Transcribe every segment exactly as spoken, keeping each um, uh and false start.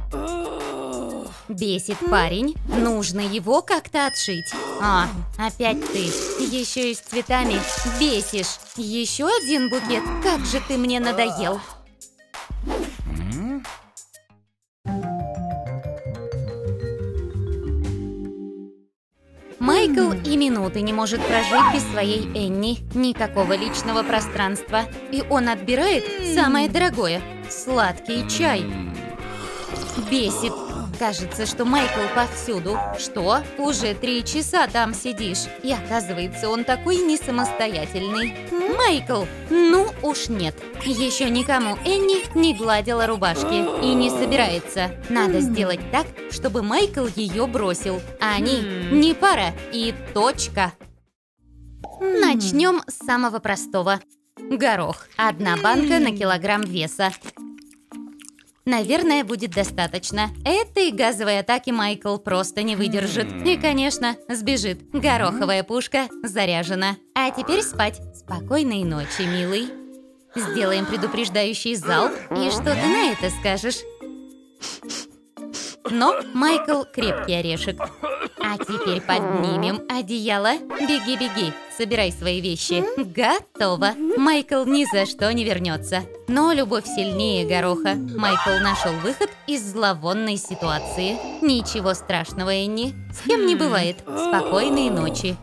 Бесит парень. Нужно его как-то отшить. А, опять ты. Еще и с цветами. Бесишь. Еще один букет. Как же ты мне надоел. Майкл и минуты не может прожить без своей Энни. Никакого личного пространства. И он отбирает самое дорогое – сладкий чай. Бесит. Кажется, что Майкл повсюду. Что? Уже три часа там сидишь. И оказывается, он такой не самостоятельный. Майкл! Ну уж нет. Еще никому Энни не гладила рубашки. И не собирается. Надо сделать так, чтобы Майкл ее бросил. Они не пара. И точка. Начнем с самого простого. Горох. Одна банка на килограмм веса. Наверное, будет достаточно. Этой газовой атаки Майкл просто не выдержит. И, конечно, сбежит. Гороховая пушка заряжена. А теперь спать. Спокойной ночи, милый. Сделаем предупреждающий залп. И что ты на это скажешь? Но Майкл крепкий орешек. А теперь поднимем одеяло. Беги, беги. Собирай свои вещи. Готово. Майкл ни за что не вернется. Но любовь сильнее гороха. Майкл нашел выход из зловонной ситуации. Ничего страшного, Энни. С кем не бывает. Спокойной ночи.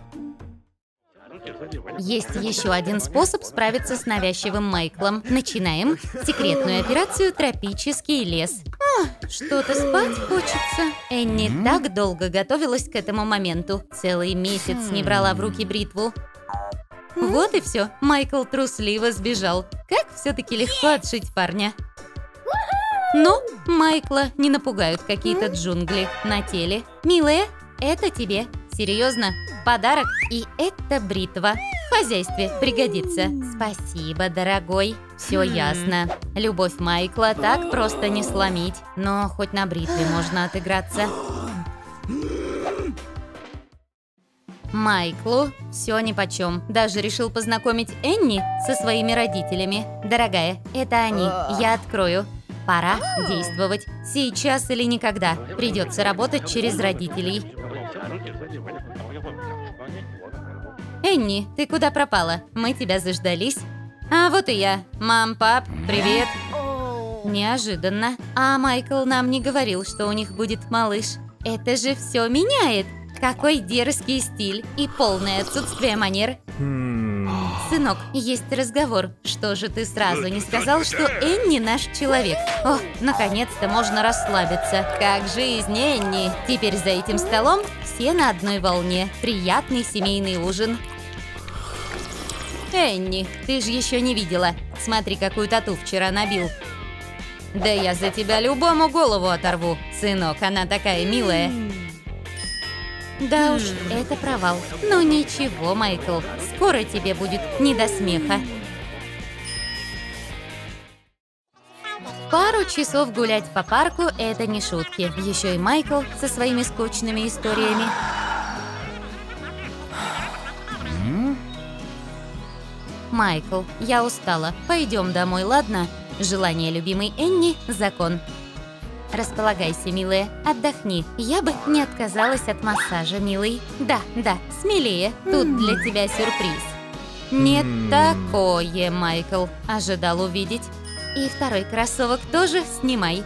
Есть еще один способ справиться с навязчивым Майклом. Начинаем секретную операцию «Тропический лес». А, что-то спать хочется. Энни так долго готовилась к этому моменту. Целый месяц не брала в руки бритву. Вот и все. Майкл трусливо сбежал. Как все-таки легко отшить парня. Но Майкла не напугают какие-то джунгли на теле. Милая, это тебе. Серьезно, подарок, и это бритва. В хозяйстве пригодится. Спасибо, дорогой. Все ясно. Любовь Майкла так просто не сломить. Но хоть на бритве можно отыграться. Майклу все нипочем. Даже решил познакомить Энни со своими родителями. Дорогая, это они. Я открою. Пора действовать. Сейчас или никогда. Придется работать через родителей. Энни, ты куда пропала? Мы тебя заждались. А вот и я. Мам, пап, привет. Неожиданно. А Майкл нам не говорил, что у них будет малыш. Это же все меняет. Какой дерзкий стиль и полное отсутствие манер. Сынок, есть разговор. Что же ты сразу не сказал, что Энни наш человек? О, наконец-то можно расслабиться. Как жизнь, Энни. Теперь за этим столом все на одной волне. Приятный семейный ужин. Энни, ты же еще не видела. Смотри, какую тату вчера набил. Да я за тебя любому голову оторву. Сынок, она такая милая. Да уж, это провал. Ну ничего, Майкл, скоро тебе будет не до смеха. Пару часов гулять по парку – это не шутки. Еще и Майкл со своими скучными историями. Майкл, я устала. Пойдем домой, ладно? Желание любимой Энни – закон. Располагайся, милая, отдохни. Я бы не отказалась от массажа, милый. Да, да, смелее. Тут для тебя сюрприз. Не такое, Майкл ожидал увидеть. И второй кроссовок тоже снимай.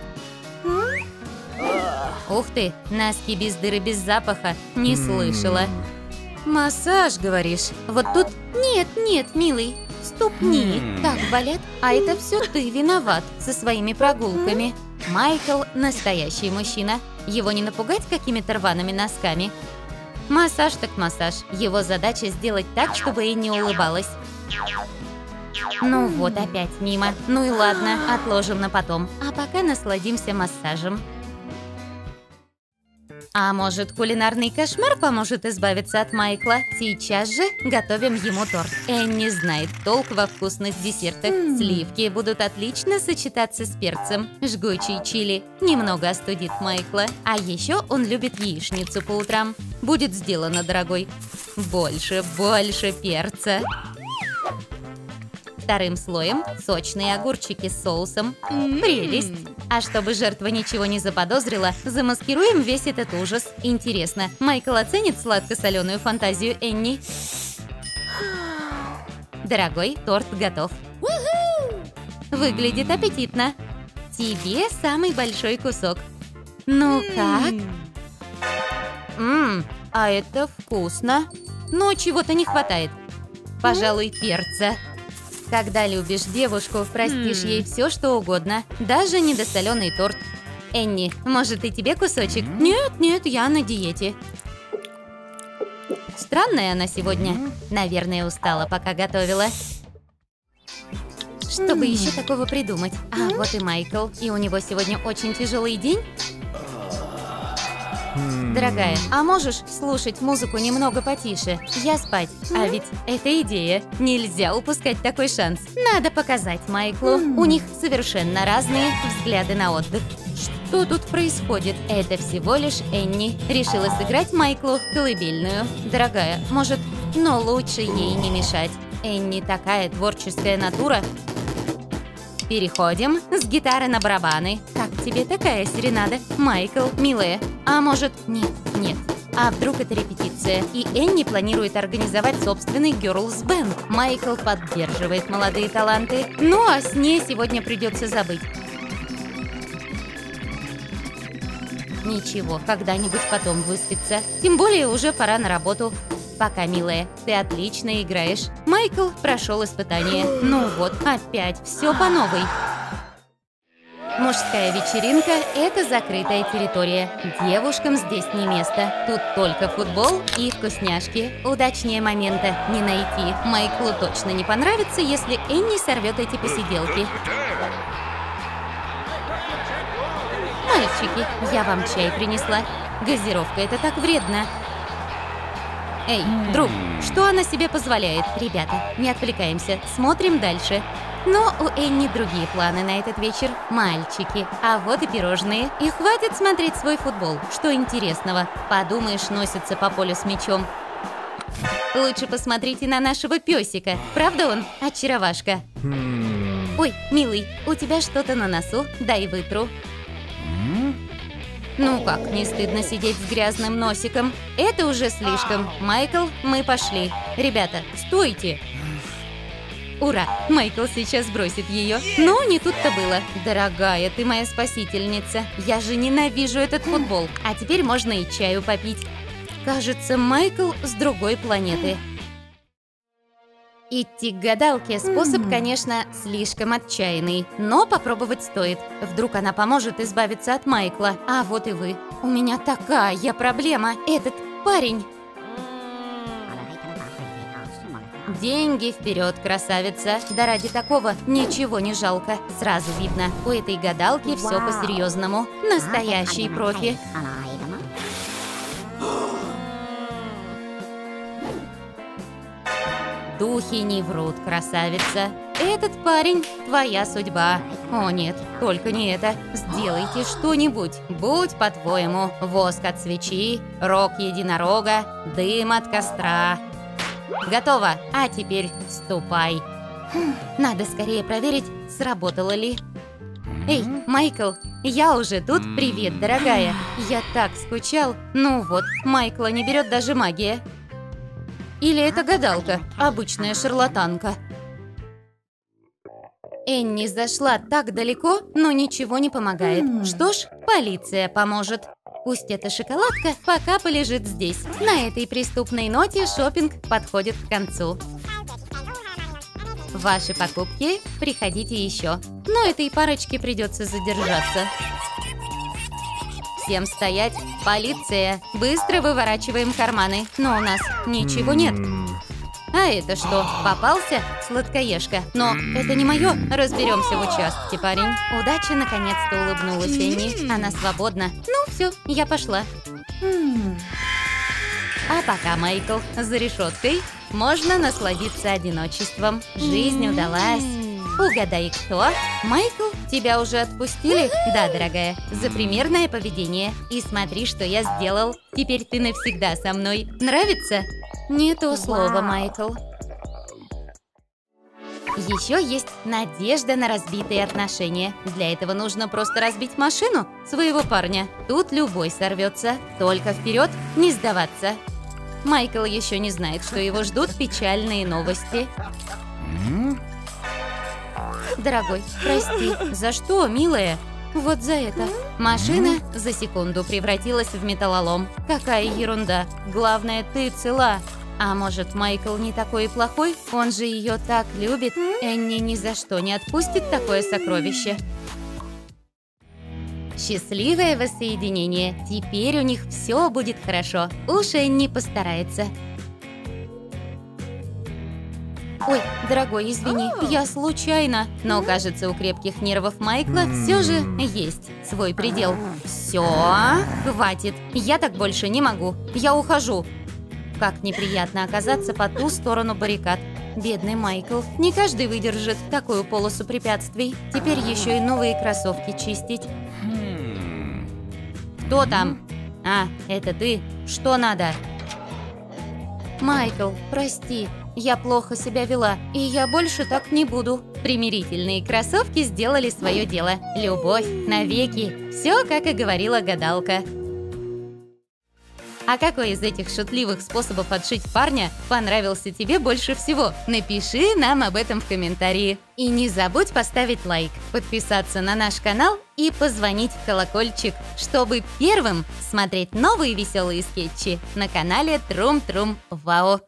Ух ты, носки без дыры, без запаха. Не слышала. Массаж, говоришь? Вот тут... Нет, нет, милый. Ступни так болят, а это все ты виноват со своими прогулками. Майкл – настоящий мужчина. Его не напугать какими-то рваными носками. Массаж так массаж. Его задача сделать так, чтобы Энни улыбалась. Ну вот, опять мимо. Ну и ладно, отложим на потом. А пока насладимся массажем. А может, кулинарный кошмар поможет избавиться от Майкла? Сейчас же готовим ему торт. Энни знает толк во вкусных десертах. Сливки будут отлично сочетаться с перцем. Жгучий чили немного остудит Майкла. А еще он любит яичницу по утрам. Будет сделано, дорогой. Больше, больше перца. Вторым слоем сочные огурчики с соусом. Прелесть. А чтобы жертва ничего не заподозрила, замаскируем весь этот ужас. Интересно, Майкл оценит сладко-соленую фантазию Энни? Дорогой, торт готов. Выглядит аппетитно. Тебе самый большой кусок. Ну как? Ммм, а это вкусно. Но чего-то не хватает. Пожалуй, перца. Когда любишь девушку, простишь ей все, что угодно. Даже недосоленый торт. Энни, может и тебе кусочек? Нет, нет, я на диете. Странная она сегодня. Наверное, устала, пока готовила. Что бы еще такого придумать? А, вот и Майкл. И у него сегодня очень тяжелый день. Дорогая, а можешь слушать музыку немного потише? Я спать. А ведь это идея. Нельзя упускать такой шанс. Надо показать Майклу. У них совершенно разные взгляды на отдых. Что тут происходит? Это всего лишь Энни. Решила сыграть Майклу колыбельную. Дорогая, может, но лучше ей не мешать. Энни такая творческая натура. Переходим с гитары на барабаны. Как тебе такая серенада, Майкл, милая? А может, нет, нет. А вдруг это репетиция, и Энни планирует организовать собственный Girls Band? Майкл поддерживает молодые таланты. Ну а с ней сегодня придется забыть. Ничего, когда-нибудь потом выспится. Тем более уже пора на работу. Пока, милая, ты отлично играешь. Майкл прошел испытание. Ну вот, опять все по новой. Мужская вечеринка – это закрытая территория. Девушкам здесь не место. Тут только футбол и вкусняшки. Удачнее момента не найти. Майклу точно не понравится, если Энни сорвет эти посиделки. Мальчики, я вам чай принесла. Газировка – это так вредно. Эй, друг, что она себе позволяет? Ребята, не отвлекаемся, смотрим дальше. Но у Энни другие планы на этот вечер. Мальчики, а вот и пирожные. И хватит смотреть свой футбол. Что интересного? Подумаешь, носится по полю с мячом. Лучше посмотрите на нашего песика. Правда он очаровашка? Ой, милый, у тебя что-то на носу? Дай вытру. Ну как, не стыдно сидеть с грязным носиком? Это уже слишком. Майкл, мы пошли. Ребята, стойте! Ура! Майкл сейчас бросит ее. Но не тут-то было. Дорогая, ты моя спасительница. Я же ненавижу этот футбол. А теперь можно и чаю попить. Кажется, Майкл с другой планеты. Идти к гадалке способ, конечно, слишком отчаянный, но попробовать стоит. Вдруг она поможет избавиться от Майкла. А вот и вы. У меня такая проблема. Этот парень. Деньги вперед, красавица. Да ради такого ничего не жалко. Сразу видно, у этой гадалки все по-серьезному. Настоящий профи. Духи не врут, красавица. Этот парень – твоя судьба. О нет, только не это. Сделайте что-нибудь. Будь по-твоему. Воск от свечи, рог единорога, дым от костра. Готово. А теперь ступай. Надо скорее проверить, сработало ли. Эй, Майкл, я уже тут. Привет, дорогая. Я так скучал. Ну вот, Майкла не берет даже магия. Или это гадалка, обычная шарлатанка. Энни зашла так далеко, но ничего не помогает. Что ж, полиция поможет. Пусть эта шоколадка пока полежит здесь. На этой преступной ноте шопинг подходит к концу. Ваши покупки, приходите еще. Но этой парочке придется задержаться. Всем стоять! Полиция! Быстро выворачиваем карманы. Но у нас ничего нет. А это что, попался? Сладкоежка. Но это не мое. Разберемся в участке, парень. Удача наконец-то улыбнулась Энни. Она свободна. Ну все, я пошла. А пока, Майкл, за решеткой, можно насладиться одиночеством. Жизнь удалась. Угадай, кто? Майкл, тебя уже отпустили? Да, дорогая, за примерное поведение. И смотри, что я сделал. Теперь ты навсегда со мной. Нравится? Не то слово, Майкл. Еще есть надежда на разбитые отношения. Для этого нужно просто разбить машину своего парня. Тут любой сорвется. Только вперед, не сдаваться. Майкл еще не знает, что его ждут печальные новости. Дорогой, прости. За что, милая? Вот за это. Машина за секунду превратилась в металлолом. Какая ерунда. Главное, ты цела. А может, Майкл не такой и плохой? Он же ее так любит. Энни ни за что не отпустит такое сокровище. Счастливое воссоединение. Теперь у них все будет хорошо. Уж Энни постарается. Ой, дорогой, извини, я случайно. Но, кажется, у крепких нервов Майкла все же есть свой предел. Все, хватит. Я так больше не могу. Я ухожу. Как неприятно оказаться по ту сторону баррикад. Бедный Майкл. Не каждый выдержит такую полосу препятствий. Теперь еще и новые кроссовки чистить. Кто там? А, это ты? Что надо? Майкл, прости. Я плохо себя вела, и я больше так не буду. Примирительные кроссовки сделали свое дело. Любовь навеки. Все, как и говорила гадалка. А какой из этих шутливых способов отшить парня понравился тебе больше всего? Напиши нам об этом в комментарии. И не забудь поставить лайк, подписаться на наш канал и позвонить в колокольчик, чтобы первым смотреть новые веселые скетчи на канале Трум Трум Вау.